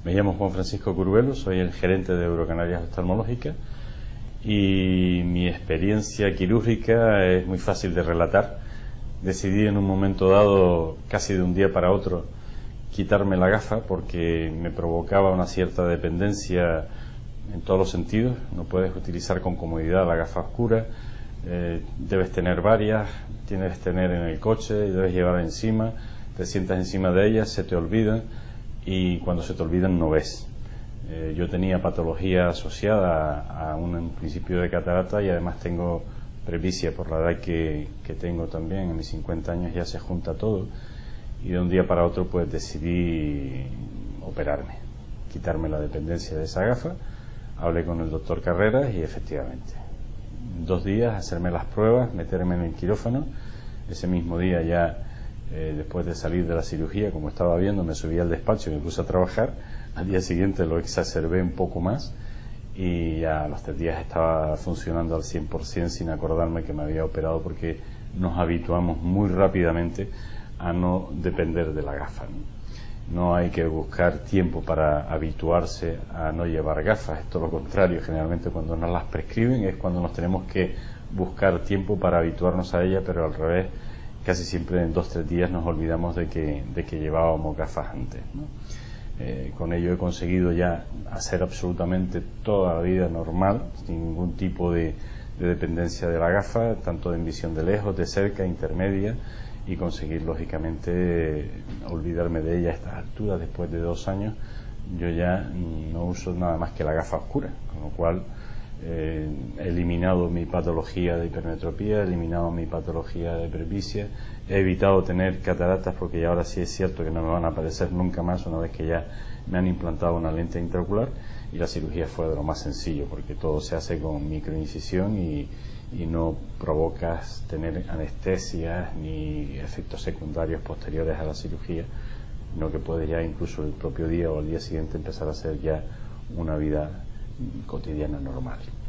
Me llamo Juan Francisco Curvelo, soy el gerente de Eurocanarias Oftalmológica y mi experiencia quirúrgica es muy fácil de relatar. Decidí en un momento dado, casi de un día para otro, quitarme la gafa porque me provocaba una cierta dependencia en todos los sentidos. No puedes utilizar con comodidad la gafa oscura, debes tener varias, tienes que tener en el coche, debes llevar encima, te sientas encima de ellas, se te olvidan y cuando se te olvidan no ves. Yo tenía patología asociada a un principio de catarata y además tengo presbicia por la edad que tengo también. En mis 50 años ya se junta todo y de un día para otro pues decidí operarme, quitarme la dependencia de esa gafa. Hablé con el doctor Carreras y efectivamente, en 2 días hacerme las pruebas, meterme en el quirófano. Ese mismo día ya, después de salir de la cirugía, como estaba viendo, me subí al despacho y me puse a trabajar. Al día siguiente lo exacerbé un poco más y ya a los 3 días estaba funcionando al 100% sin acordarme que me había operado, porque nos habituamos muy rápidamente a no depender de la gafa, ¿no? Hay que buscar tiempo para habituarse a no llevar gafas, es todo lo contrario. Generalmente cuando nos las prescriben es cuando nos tenemos que buscar tiempo para habituarnos a ella, pero al revés, casi siempre en 2 o 3 días nos olvidamos de que llevábamos gafas antes, ¿no? Con ello he conseguido ya hacer absolutamente toda la vida normal, sin ningún tipo de dependencia de la gafa, tanto en visión de lejos, de cerca, intermedia, y conseguir lógicamente olvidarme de ella a estas alturas. Después de 2 años yo ya no uso nada más que la gafa oscura, con lo cual he eliminado mi patología de hipermetropía, he eliminado mi patología de presbicia, he evitado tener cataratas, porque ya ahora sí es cierto que no me van a aparecer nunca más una vez que ya me han implantado una lente intraocular, y la cirugía fue de lo más sencillo porque todo se hace con microincisión y no provocas tener anestesias ni efectos secundarios posteriores a la cirugía, sino que puedes ya incluso el propio día o al día siguiente empezar a hacer ya una vida cotidiana normal.